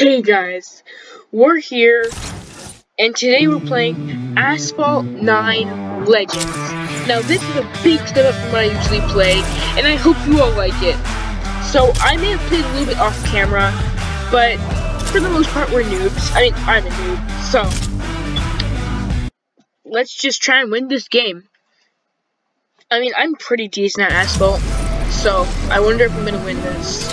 Hey guys, we're here, and today we're playing Asphalt 9 Legends. Now this is a big step up from what I usually play, and I hope you all like it. So I may have played a little bit off camera, but for the most part we're noobs. I mean, I'm a noob, so let's just try and win this game. I mean, I'm pretty decent at Asphalt, so I wonder if I'm gonna win this.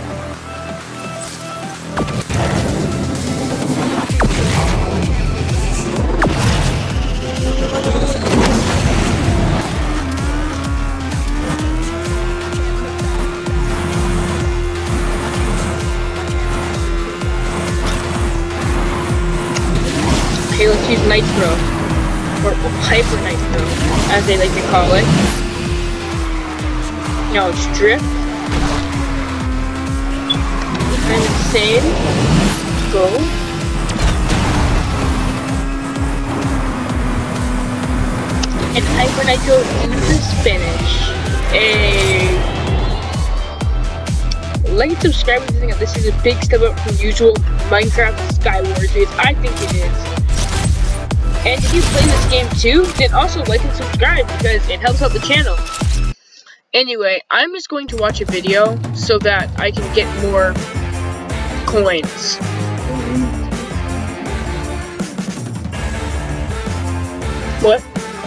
Okay, let's use Nitro, or Hyper Nitro, as they like to call it. Now it's Drift. I'm insane. Go. And Hyper Nitro uses finish. Like and subscribe if you think that this is a big step up from usual Minecraft Skywars videos. I think it is. And if you play this game too, then also like and subscribe because it helps out the channel. Anyway, I'm just going to watch a video so that I can get more coins. What?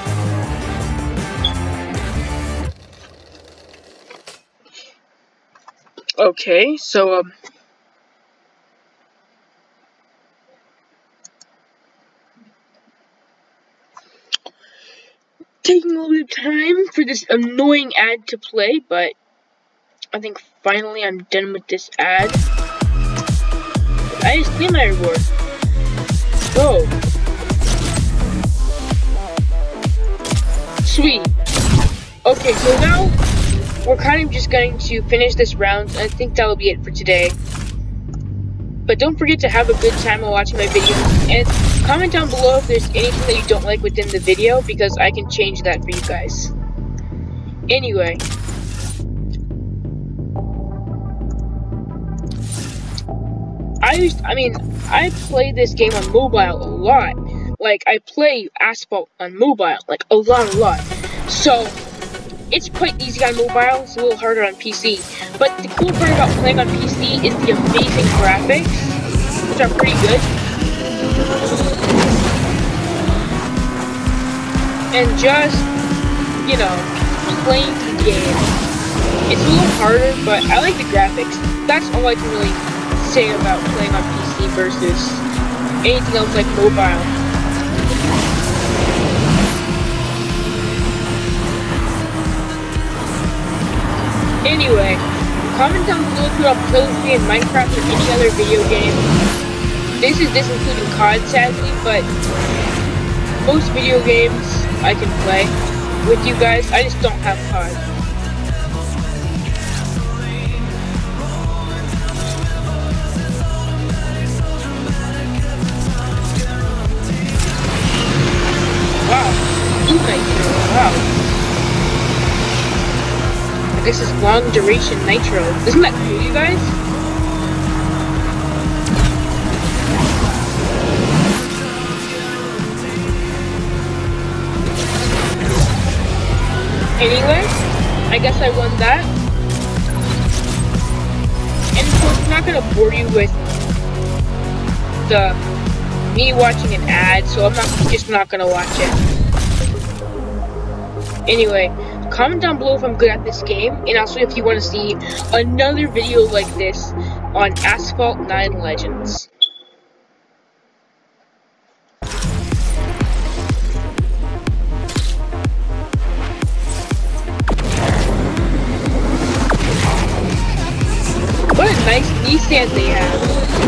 Okay, so taking a little bit of time for this annoying ad to play, but I think finally I'm done with this ad. I just claimed my reward. Go. Sweet. Okay, so now we're kind of just going to finish this round, and I think that'll be it for today. But don't forget to have a good time while watching my videos, and comment down below if there's anything that you don't like within the video, because I can change that for you guys. Anyway. I play this game on mobile a lot. Like, I play Asphalt on mobile, like, a lot. So, it's quite easy on mobile, it's a little harder on PC. But the cool part about playing on PC is the amazing graphics, which are pretty good. And just, you know, playing the game. It's a little harder, but I like the graphics. That's all I can really say about playing on PC versus anything else like mobile. Anyway, comment down below if you have killed me in Minecraft or any other video game. This is including COD, sadly, but most video games I can play with you guys. I just don't have COD. Wow, Blue Nitro, wow. This is long duration nitro. Isn't that cool, you guys? Anyway, I guess I won that. And of course, I'm not gonna bore you with me watching an ad, so I'm just not gonna watch it. Anyway, comment down below if I'm good at this game, and also if you want to see another video like this on Asphalt 9 Legends. What a nice Nissan they have.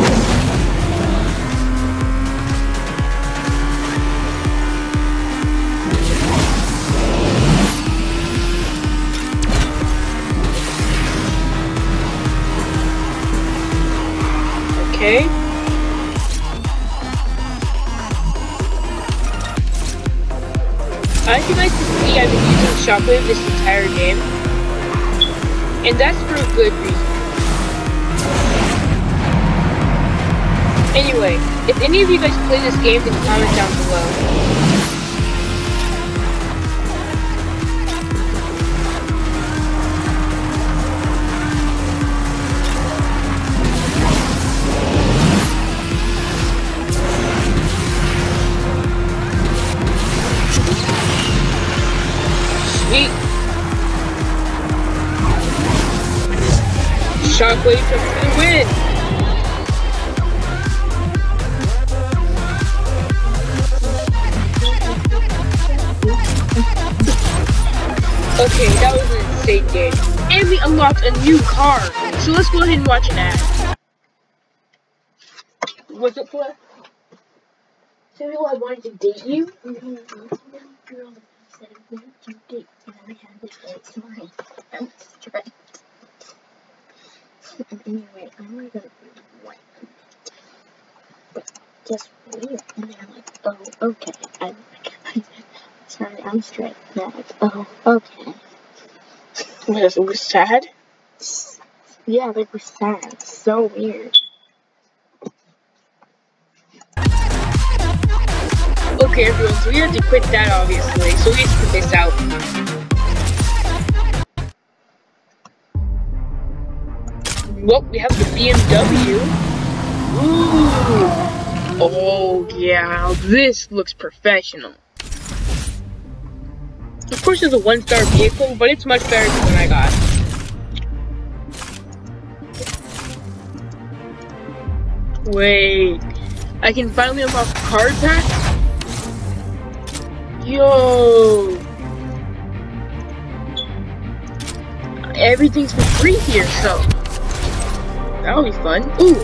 Okay. As you guys can see, I've been using Shockwave this entire game. And that's for a good reason. Anyway, if any of you guys play this game, then comment down below. Sweet. Shockwave for the win. Okay, that was an insane game. And we unlocked a new car. So let's go ahead and watch an ad. What's it for? Samuel, I wanted to date you. Girl said I wanted to date, and I had to date mine. I'm stressed. Anyway, I'm gonna go to white. But just weird. And then I'm like, oh, okay. Sorry, I'm straight. Now it's, oh, okay. Yes, it was sad. Yeah, they were sad. It's so weird. Okay, everyone, so we have to quit that, obviously. So we have to put this out. Well, we have the BMW. Ooh. Oh, yeah, this looks professional. Of course, it's a one-star vehicle, but it's much better than what I got. Wait, I can finally unlock card packs? Yo! Everything's for free here, so that'll be fun. Ooh!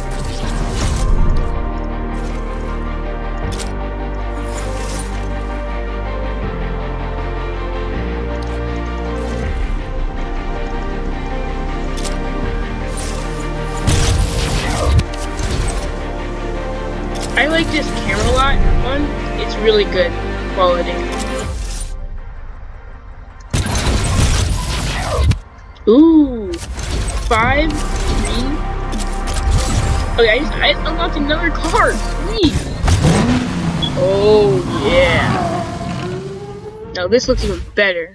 I like this Camelot one. It's really good quality. Ooh, 5, 3. Okay, I unlocked another card. Sweet. Oh yeah. Now this looks even better.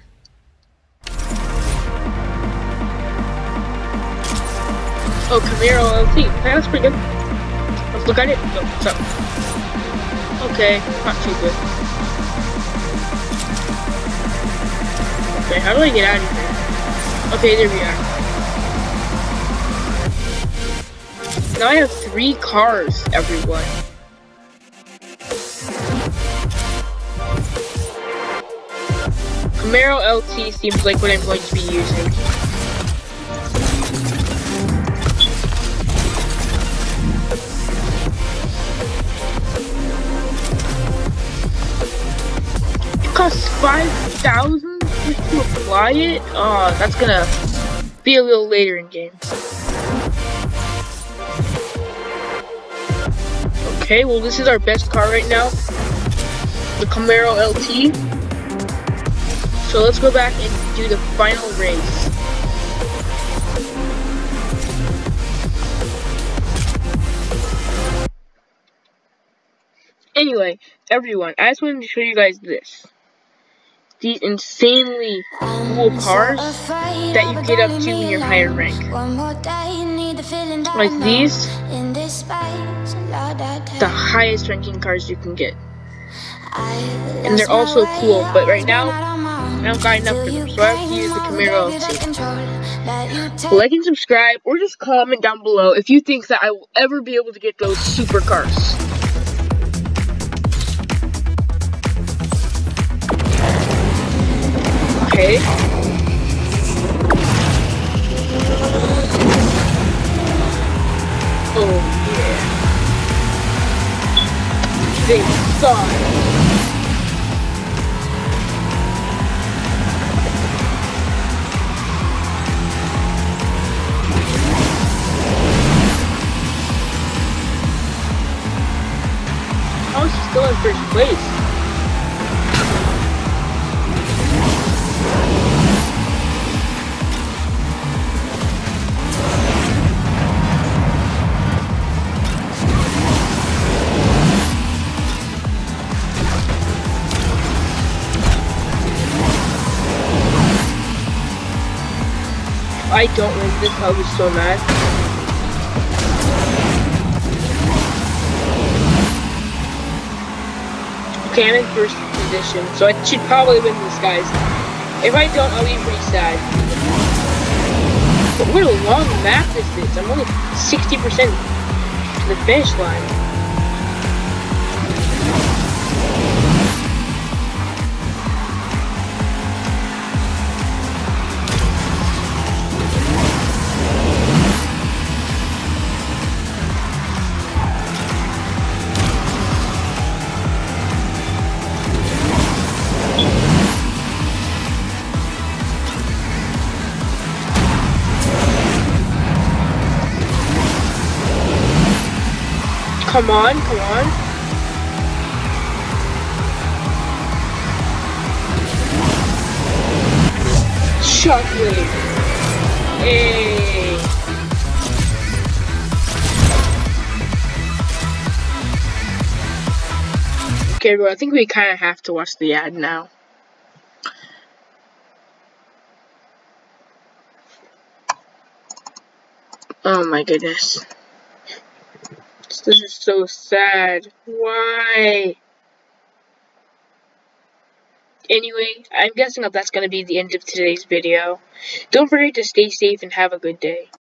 Oh, Camaro LT. Okay, that's pretty good. Let's look at it. Oh, what's up? Okay, not too good. Okay, how do I get out of here? Okay, there we are. Now I have 3 cars, everyone. Camaro LT seems like what I'm going to be using. It costs 5,000 just to apply it? Oh, that's gonna be a little later in game. Okay, well this is our best car right now. The Camaro LT. So let's go back and do the final race. Anyway, everyone, I just wanted to show you guys this. These insanely cool cars that you get up to in your higher rank. Like these, the highest ranking cars you can get. And they're also cool, but right now, I don't got enough for them, so I have to use the Camaro LT. Like and subscribe, or just comment down below if you think that I will ever be able to get those supercars. Okay. Oh yeah. They suck. How is he still in first place? I don't win this, I'll be so mad. Okay, I'm in first position, so I should probably win this, guys. If I don't, I'll be pretty sad. But what a long map this is. I'm only 60% to the finish line. Come on, come on. Shockwave. Hey. Okay, bro, I think we kind of have to watch the ad now. Oh my goodness. This is so sad. Why? Anyway, I'm guessing that's going to be the end of today's video. Don't forget to stay safe and have a good day.